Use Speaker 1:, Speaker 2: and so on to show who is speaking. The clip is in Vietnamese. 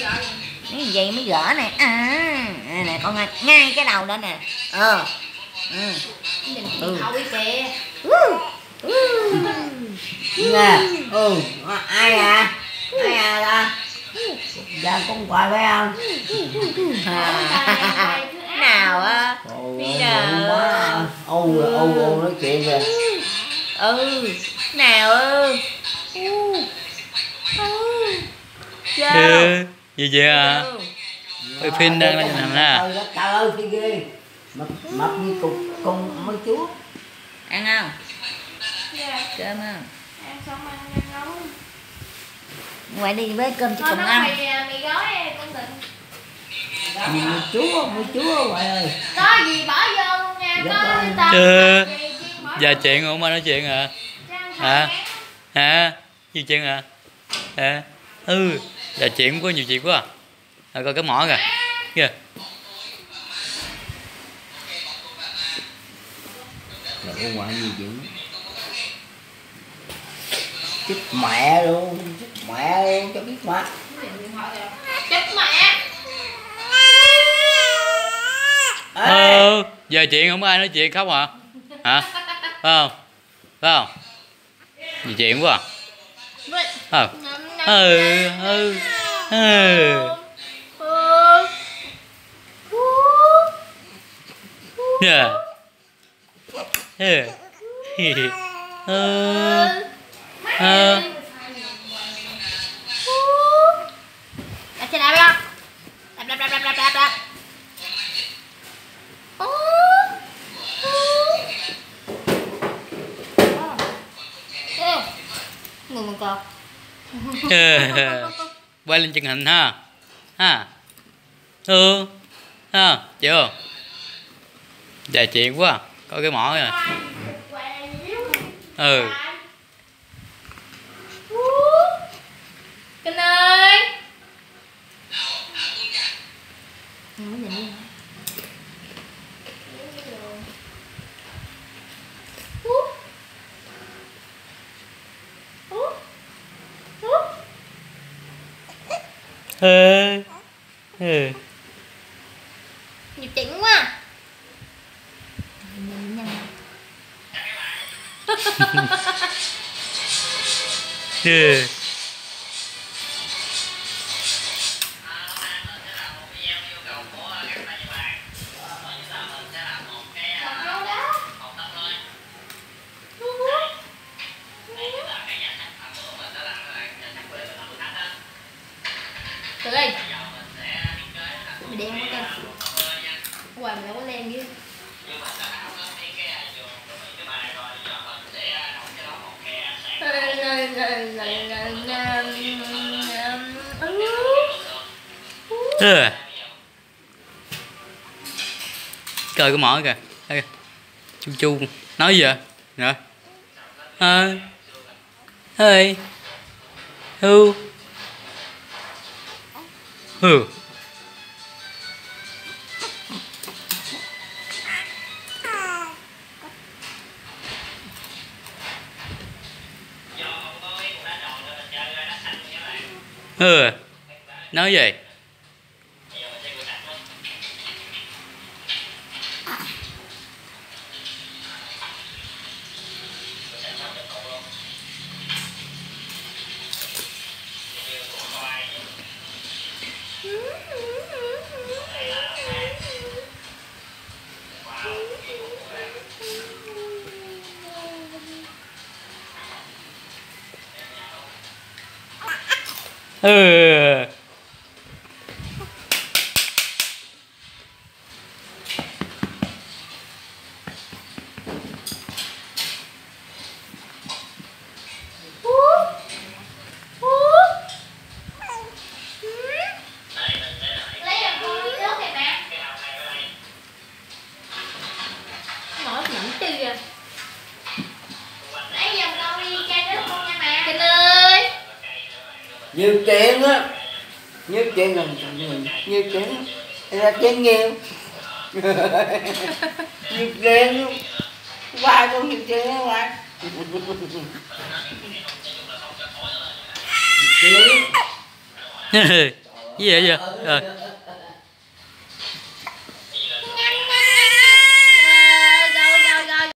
Speaker 1: Cái gì mới gỡ nè. Nè con ngay cái đầu đó nè.
Speaker 2: Thôi kìa.
Speaker 3: Nè. Ai à ta? Dạ con quà phải không?
Speaker 1: Nào á.
Speaker 3: Ô nói chuyện kìa.
Speaker 1: Nào
Speaker 2: Gì vậy à? Phim đang lên nằm nè.
Speaker 3: Trời ơi phi ghê. Mập như cục con mấy chú.
Speaker 1: Ăn không?
Speaker 4: Dạ.
Speaker 1: Cơm không?
Speaker 4: Ăn xong ăn nấu.
Speaker 1: Ngoại đi với cơm cho
Speaker 4: Thôi
Speaker 1: cùng
Speaker 4: nó
Speaker 1: ăn.
Speaker 4: mì gói con định.
Speaker 3: Mấy chú ngoại ơi.
Speaker 4: Có gì bỏ vô luôn nha. Có tao.
Speaker 2: Giờ chuyện không ai nói chuyện à? Hả? Gì chuyện à? Giờ chuyện có nhiều chuyện quá à. Coi cái mỏ kìa. Kìa.
Speaker 3: Rồi ngoại gì chuyện? Chết mẹ luôn cho biết mà.
Speaker 4: Chết mẹ.
Speaker 2: Giờ chuyện không ai nói chuyện khóc hả? Hả? Phải không? Gì chuyện quá à?
Speaker 4: Đạp xe đạp không? Đạp. Người một cột.
Speaker 2: Quay lên chân hình ha. Chưa? Dài chuyện quá. Coi cái mỏ kìa.
Speaker 4: Kinh ơi. Nhiều chuyện quá. Từ đây. Mày đen quá kìa. Hoài mày đâu có len chứ.
Speaker 2: Coi cái mỏ kìa. Chu nói gì vậy? Nè. Hey. Who? Nói gì?
Speaker 3: Nhiều chuyện á, nhiều chuyện là nhiều chuyện là chuyện nhiều. Nhiều chuyện qua cũng nhiều chuyện đó qua.
Speaker 2: Gì vậy? Rồi.